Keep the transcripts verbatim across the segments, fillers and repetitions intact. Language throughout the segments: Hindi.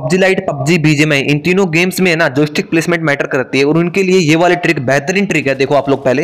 पबजी लाइट, पबजी, बीजीएमआई, इन तीनों गेम्स में है ना जॉयस्टिक प्लेसमेंट मैटर करती है और उनके लिए ये वाले ट्रिक बेहतरीन ट्रिक है। देखो आप लोग पहले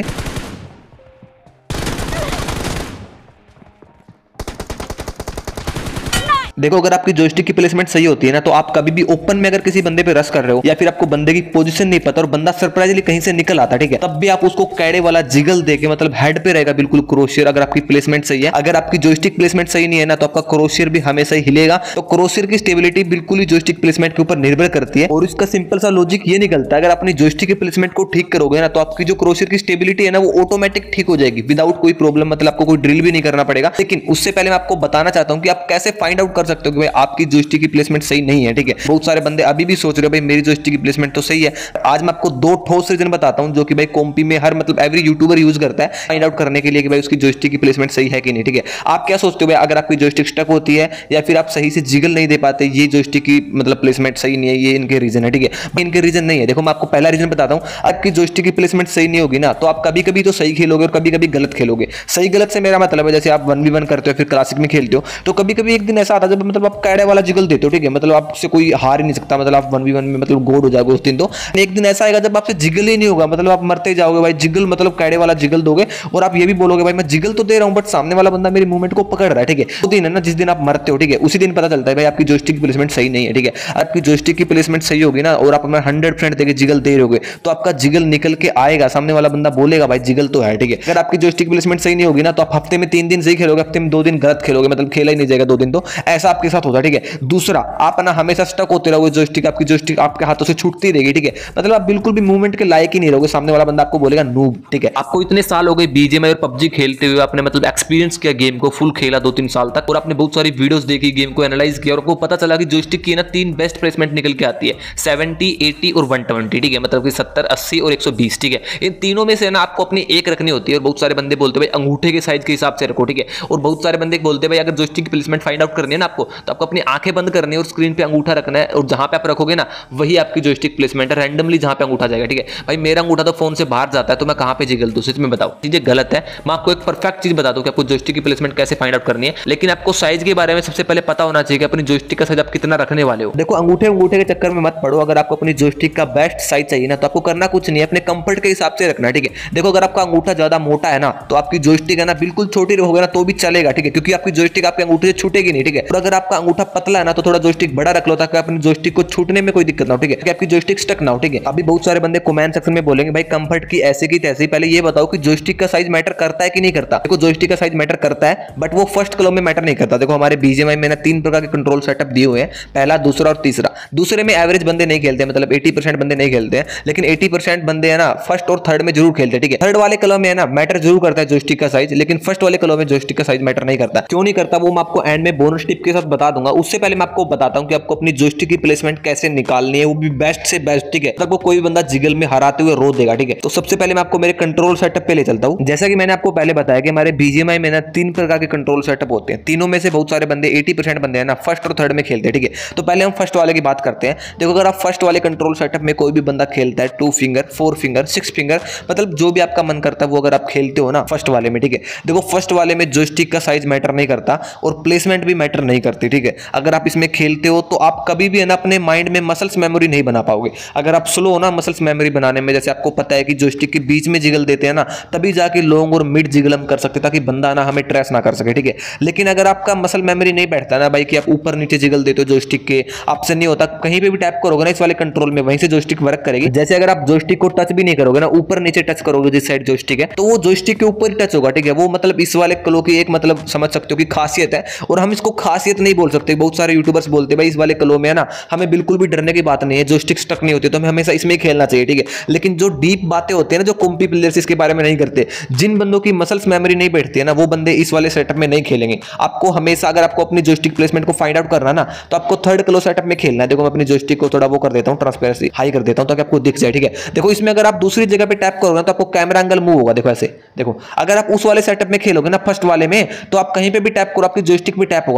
देखो, अगर आपकी जॉयस्टिक की प्लेसमेंट सही होती है ना तो आप कभी भी ओपन में अगर किसी बंदे पे रश कर रहे हो या फिर आपको बंदे की पोजीशन नहीं पता और बंदा सरप्राइजली कहीं से निकल आता है, ठीक है, तब भी आप उसको कैडे वाला जिगल देके मतलब हेड पे रहेगा बिल्कुल क्रोशियर, अगर आपकी प्लेसमेंट सही है। अगर आपकी जॉयस्टिक प्लेसमेंट सही नहीं है ना तो आपका क्रोशियर भी हमेशा ही हिलेगा। तो क्रोशियर की स्टेबिलिटी बिल्कुल ही जॉयस्टिक प्लेसमेंट के ऊपर निर्भर करती है और इसका सिंपल सा लॉजिक ये निकलता है, अगर अपनी जॉयस्टिक की प्लेसमेंट को ठीक करोगे ना तो आपकी जो क्रोशियर की स्टेबिलिटी है ना वो ऑटोमेटिक ठीक हो जाएगी विदाउट कोई प्रॉब्लम, मतलब आपको कोई ड्रिल भी नहीं करना पड़ेगा। लेकिन उससे पहले मैं आपको बताना चाहता हूं कि आप कैसे फाइंड आउट कर सकते हो कि भाई आपकी जॉयस्टिक की प्लेसमेंट सही नहीं है, ठीक है। बहुत सारे बंदे अभी भी सोच रहे हो भाई मेरी जॉयस्टिक की प्लेसमेंट तो सही है। आज मैं आपको दो ठोस रीजन बताता हूं जो कि भाई कॉम्पी में हर मतलब एवरी यूट्यूबर यूज करता है फाइंड आउट करने के लिए कि भाई उसकी जॉयस्टिक की प्लेसमेंट सही है कि नहीं, ठीक है। आप क्या सोचते हो भाई, अगर आपकी जॉयस्टिक स्टक होती है या फिर आप सही से जिगल नहीं दे पाते, ये जॉयस्टिक की मतलब प्लेसमेंट सही नहीं है, ये इनके रीजन है, ठीक है। इनके रीजन नहीं है। देखो मैं आपको पहला रीजन बताता हूं, आपकी जॉयस्टिक की प्लेसमेंट सही नहीं होगी ना तो आप कभी कभी तो सही खेलोगे और कभी कभी गलत खेलोगे। सही गलत से मेरा मतलब है जैसे आप वन वी वन करते हो फिर क्लासिक में खेलते हो तो कभी कभी एक दिन ऐसा आता है जब मतलब आप कैडे वाला जिगल देते हो, ठीक है, मतलब आपसे कोई हार ही नहीं सकता, मतलब आप वन वी वन में मतलब गोड हो जाओगे उस दिन। तो एक दिन ऐसा आएगा जब आपसे जिगल ही नहीं होगा, मतलब आप मरते जाओगे भाई, जिगल मतलब कैडे वाला जिगल दोगे और आप ये भी बोलोगे भाई मैं जिगल तो दे रहा हूं बट सामने वाला बंदा मेरी मूवमेंट को पकड़ रहा है, ठीक है। तो दिन है ना जिस दिन आप मरते हो, ठीक है, उसी दिन पता चलता है भाई आपकी जॉयस्टिक की प्लेसमेंट सही नहीं है, ठीक है। आपकी जॉयस्टिक की प्लेसमेंट सही होगी ना और आप अपना हंड्रेड परसेंट देके जिगल दे रहोगे तो आपका जिगल निकल के आएगा, सामने वाला बंदा बोलेगा भाई जिगल तो है, ठीक है। अगर आपकी जॉयस्टिक प्लेसमेंट सही नहीं होगी ना तो आप हफ्ते में तीन दिन सही खेलोगे, हफ्ते में दो दिन गलत खेलोगे, मतलब खेला ही नहीं जाएगा दो दिन, तो ऐसा आपके साथ होता है, ठीक है। दूसरा, आप ना हमेशा स्टक होते रहोगे जॉयस्टिक, आपकी जॉयस्टिक आपके हाथों से छूटती रहेगी, ठीक है, मतलब आप बिल्कुल भी मूवमेंट के लायक ही नहीं रहोगे, सामने वाला बंदा आपको बोलेगा नूब, ठीक है। आपको इतने साल हो गए बीजीएमआई और पबजी खेलते हुए, आपने मतलब एक्सपीरियंस किया गेम को, फुल खेला दो तीन साल तक और आपने बहुत सारी वीडियोस देखी, गेम को एनालाइज किया और आपको पता चला कि जॉयस्टिक की ना तीन बेस्ट प्लेसमेंट निकल के आती है, सेवेंटी, एटी और वन ट्वेंटी, ठीक है, मतलब कि सत्तर, अस्सी और एक सौ बीस, ठीक है। इन तीनों में से ना आपको अपनी एक रखनी होती है और बहुत सारे बंदे बोलते हैं भाई अंगूठे के साइज के हिसाब से रखो, ठीक है, और बहुत सारे बंदे बोलते हैं भाई अगर जॉयस्टिक की प्लेसमेंट फाइंड आउट करनी है ना आपको तो आपको अपनी आंखें बंद करनी है और स्क्रीन पे अंगूठा रखना है और जहां पे आप रखोगे ना वही आपकी जॉयस्टिक प्लेसमेंट है, रैंडमली जहां पे अंगूठा जाएगा, ठीक है। भाई मेरा अंगूठा तो फोन से बाहर जाता है तो मैं कहां पे जिगल दूं, सच में बताओ, चीजें गलत है। मैं आपको एक परफेक्ट चीज बता दूं कि आपको जॉयस्टिक की प्लेसमेंट कैसे फाइंड आउट करनी है, लेकिन आपको साइज के बारे में सबसे पहले पता होना चाहिए कि अपनी जॉयस्टिक का साइज आप कितना रखने वाले हो। देखो अंगूठे अंगूठे के चक्कर में मत पड़ो, अगर आपको अपनी जॉयस्टिक का बेस्ट साइज चाहिए ना तो आपको करना कुछ नहीं है, अपने कंफर्ट के हिसाब से रखना है, ठीक है। देखो अगर आपका अंगूठा ज्यादा मोटा है ना तो आपकी जॉयस्टिक है ना बिल्कुल छोटी रहोगे ना तो भी चलेगा, ठीक है, क्योंकि आपकी जॉयस्टिक आपके अंगूठे से छूटेगी नहीं, ठीक है। और अगर आपका अंगूठा पतला है ना तो थोड़ा जॉयस्टिक बड़ा रख लो ताकि अपनी जॉयस्टिक को छूटने में कोई दिक्कत ना हो, ठीक है, कि आपकी जॉयस्टिक स्टक ना हो, ठीक है। अभी बहुत सारे बंदे कमेंट सेक्शन में बोलेंगे भाई कंफर्ट की ऐसे की तैसे, पहले ये बताओ कि जॉयस्टिक का साइज मैटर करता है कि नहीं करता। देखो जॉयस्टिक का साइज मैटर करता है बट वो फर्स्ट क्लो में मैटर नहीं करता। देखो हमारे बीजीएमआई में ना तीन प्रकार के कंट्रोल सेटअप दिए हुए हैं, पहला, दूसरा और तीसरा। दूसरे में एवरेज बंदे नहीं खेलते, मतलब अस्सी परसेंट बंदे नहीं खेलते हैं, लेकिन अस्सी परसेंट बंदे है ना फर्स्ट और थर्ड में जरूर खेलते हैं, ठीक है। थर्ड वाले क्लो में है ना मैटर जरूर करता है जॉयस्टिक का साइज, लेकिन फर्स्ट वाले क्लो में जॉयस्टिक का साइज मैटर नहीं करता। क्यों नहीं करता वो मैं आपको एंड में बोनस टिप के साथ बता दूंगा। उससे पहले मैं आपको बताता हूं कि आपको अपनी जॉयस्टिक की प्लेसमेंट कैसे निकालनी है, वो भी बेस्ट से बेस्ट, ठीक है, तब वो कोई भी बंदा जिगल में हराते हुए रो देगा, ठीक है। तो सबसे पहले मैं आपको मेरे कंट्रोल सेटअप पे ले चलता हूं। जैसा कि मैंने आपको पहले बताया कि हमारे बीजीएमआई में ना तीन प्रकार के कंट्रोल सेटअप होते हैं, तीनों में से बहुत सारे बंदे अस्सी परसेंट बंदे हैं ना फर्स्ट और थर्ड में खेलते हैं, ठीक है। तो पहले हम फर्स्ट वाले की बात करते हैं। देखो अगर आप फर्स्ट वाले कंट्रोल सेटअप में कोई भी बंदा खेलता है two finger, four finger, six finger, मतलब जो भी आपका मन करता है वो अगर आप खेलते हो ना फर्स्ट वाले में, ठीक है। देखो फर्स्ट वाले में जॉयस्टिक का साइज मैटर नहीं करता और प्लेसमेंट भी मैटर नहीं करती, ठीक है। अगर आप इसमें खेलते हो तो आप कभी भी है ना अपने माइंड में मसल्स मेमोरी नहीं बना पाओगे। अगर आप स्लो हो ना मसल्स मेमोरी बनाने में, जैसे आपको पता है कि जॉयस्टिक के बीच में जिगल देते हैं ना तभी जाके लॉन्ग और मिड जिगल हम कर सकते ताकि बंदा ना हमें ट्रेस ना कर सके, ठीक है। लेकिन अगर आपका मसल मेमोरी नहीं बैठता ना भाई कि आप ऊपर नीचे जिगल देते हो जॉयस्टिक के, आपसे नहीं होता, कहीं पे भी टैप करोगे ना इस वाले कंट्रोल में वहीं से जॉयस्टिक वर्क करेगी। जैसे अगर आप जॉयस्टिक को टच भी नहीं करोगे ना, ऊपर नीचे टच करोगे जिस साइड जॉयस्टिक है तो वो जॉयस्टिक के ऊपर ही टच होगा, ठीक है। वो मतलब इस वाले क्लो की एक मतलब समझ सकते हो कि खासियत है, और हम इसको खासियत नहीं बोल सकते। बहुत सारे यूट्यूबर्स बोलते हैं भाई इस वाले क्लो में है ना हमें बिल्कुल भी डरने की बात नहीं है, जॉयस्टिक स्टक नहीं होती तो हमें हमेशा इसमें ही खेलना चाहिए, ठीक है। लेकिन जो डीप बातें होती है ना जो कॉम्पी प्लेयर्स इसके बारे में नहीं करते, जिन बंदों की मसल्स मेमोरी नहीं बैठती है ना वो बंदे इस वाले सेटअप में नहीं खेलेंगे। आपको हमेशा अगर आपको अपनी जॉयस्टिक प्लेसमेंट को फाइंड आउट करना ना तो आपको थर्ड क्लो सेटअप में खेलना है। देखो मैं अपनी जॉयस्टिक को थोड़ा वो कर देता हूं, ट्रांसपेरेंसी हाई कर देता हूं ताकि आपको दिख जाए, ठीक है। देखो इसमें अगर आप दूसरी जगह पे टैप करोगे ना तो आपको कैमरा एंगल मूव होगा, देखो ऐसे। देखो अगर आप उस वाले सेटअप में खेलोगे ना फर्स्ट वाले में तो आप कहीं पे भी टैप करो आपकी जॉयस्टिक भी टैप होगा। इसका मतलब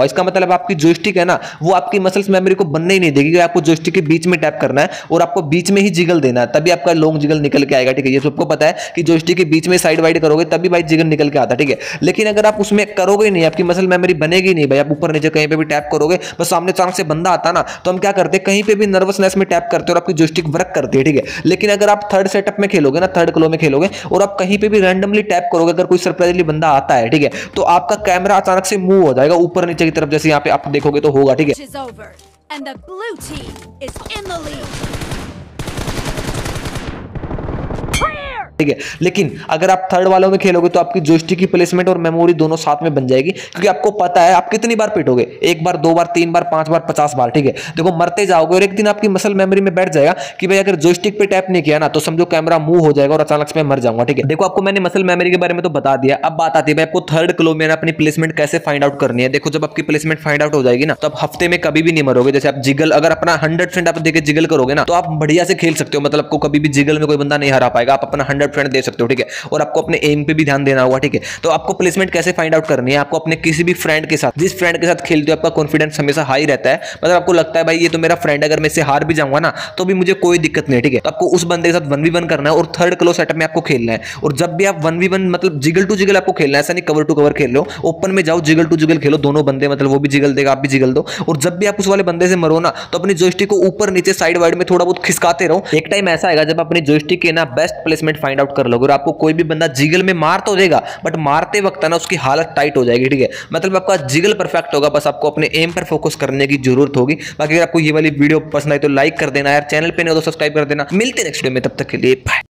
मतलब आपकी जॉयस्टिक है ना वो आपकी मसल्स मेमोरी को बनने ही नहीं देगी। आपको जॉयस्टिक के बीच में टैप करना है और आपको बीच में ही जिगल देना है, तभी आपका लॉन्ग जिगल निकल के आएगा। ठीक है, ये सबको पता है कि जॉयस्टिक के बीच में साइड वाइड करोगे तभी भाई जिगल निकल के आता है। ठीक है, लेकिन अगर आप उसमें करोगे नहीं, आपकी मसल मेमोरी बनेगी नहीं भाई, आप ऊपर नीचे कहीं पे भी टैप करोगे, बस सामने अचानक से बंदा आता ना तो हम क्या करते हैं, कहीं पे भी नर्वसनेस में टैप करते हैं और आपकी जॉयस्टिक वर्क करती है। ठीक है, लेकिन अगर आप थर्ड सेटअप में खेलोगे ना, थर्ड क्लो में खेलोगे और आप कहीं पे भी रैंडमली टैप करोगे, अगर कोई सरप्राइजली बंदा आता है, ठीक है, तो आपका कैमरा अचानक से मूव हो जाएगा ऊपर नीचे की तरफ, जैसे यहाँ पे आप देखोगे तो होगा। ठीक है, and the blue team is in the lead. ठीक है, लेकिन अगर आप थर्ड वालों में खेलोगे तो आपकी जॉयस्टिक की प्लेसमेंट और मेमोरी दोनों साथ में बन जाएगी, क्योंकि आपको पता है आप कितनी बार पिटोगे, एक बार, दो बार, तीन बार, पांच बार, पचास बार। ठीक है, देखो मरते जाओगे और एक दिन आपकी मसल मेमोरी में बैठ जाएगा कि भाई अगर जॉयस्टिक पे टैप नहीं किया ना तो समझो कैमरा मूव हो जाएगा और अचानक से मैं मर जाऊंगा। ठीक है, देखो आपको मैंने मसल मेमोरी के बारे में तो बता दिया, अब बात आती है भाई आपको थर्ड क्लो में अपनी प्लेसमेंट कैसे फाइंड आउट करनी है। देखो जब आपकी प्लेसमेंट फाइंड आउट हो जाएगी ना तो आप हफ्ते में कभी भी नहीं मरोगे। जैसे आप जिगल अगर अपना हंड्रेड परसेंट आप देके जिगल करोगे ना तो आप बढ़िया से खेल सकते हो, मतलब आपको कभी भी जिगल में कोई बंदा नहीं हरा पाएगा, आप अपना हंड्रेड परसेंट दे सकते हो। ठीक है, और आपको अपने एम पे भी ध्यान देना होगा। ठीक है, तो आपको प्लेसमेंट कैसे फाइंड आउट करनी है, आपको अपने किसी भी फ्रेंड के साथ, जिस फ्रेंड के साथ खेलते हो आपका कॉन्फिडेंस हमेशा हाई रहता है, मतलब आपको लगता है भाई ये तो मेरा फ्रेंड, अगर मैं इससे हार भी जाऊंगा ना तो भी मुझे कोई दिक्कत नहीं है। ठीक है, तो आपको उस बंदे के साथ वन वी वन करना है और थर्ड क्लो सेटअप में आपको खेलना है। और जब भी आप वन वी वन मतलब जिगल टू जिगल आपको खेलना है, ऐसा नहीं कवर टू कवर खेल लो, ओपन में जाओ जिगल टू जिगल खेलो, दोनों बंदे मतलब वो भी जिगल देगा आप भी जिगल दो। और जब भी आप उस वाले बंदे से मरो ना तो अपनी जॉयस्टिक को ऊपर नीचे साइड वाइड में थोड़ा बहुत खिसकाते रहो। एक टाइम ऐसा आएगा जब अपनी जॉयस्टिक के ना बेस्ट प्लेसमेंट फाइंड आउट कर लोगे और आपको कोई भी बंदा जिगल में मार तो देगा बट मारते वक्त ना उसकी हालत टाइट हो जाएगी। ठीक है, मतलब आपका जिगल परफेक्ट होगा, बस आपको अपने एम पर फोकस करने की जरूरत होगी। बाकी अगर आपको ये वाली वीडियो पसंद आई तो लाइक कर देना यार, चैनल पे नहीं हो तो सब्सक्राइब कर देना। मिलते हैं नेक्स्ट वीडियो में, तब तक के लिए बाय।